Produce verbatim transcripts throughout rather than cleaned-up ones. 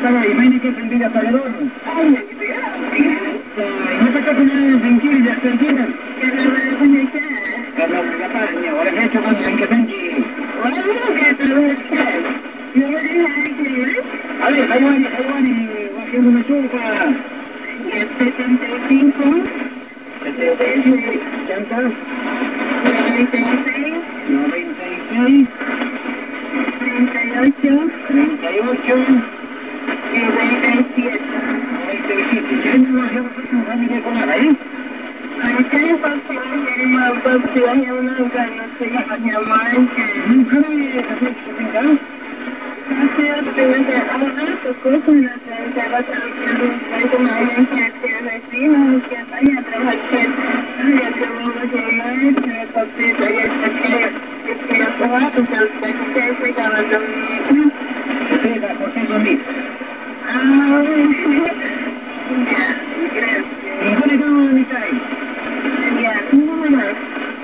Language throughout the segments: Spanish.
estaba ahí, main que tendría paredón. No te caso nada tranquila, tranquila. Carlos, mi papá, mi ahora he hecho con el que tranqui. A ver, ahí van, ahí van, bajemos una chupa. setenta y cinco, setenta y seis, ochenta, noventa y seis, noventa y seis, treinta y ocho, treinta y ocho, noventa y siete. noventa y siete. Ya no hacemos un familia con nada, ¿eh? Acá en Papua, en Papua, hay una gana, se llama Nunca me casé, ¿se tenga? hace apenas ahora tocó con la treinta a trabajar con la agencia que vecinos que vaya a trabajar y acabamos de llamar para papel y hasta que que la coja pues hasta que se acaba la Sí, la José Domínguez. ah ya gracias ¿Y cuál es tu mitad? ya no más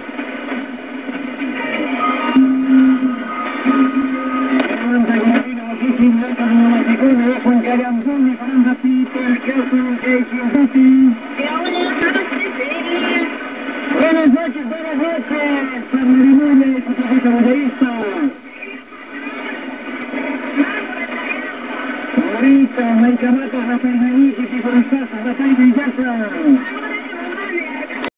Buenas noches, buenas noches, San Marimón y su profeta budista. Ahorita, Maicamata, Rafael Maní, que te conectas, Rafael Villasa.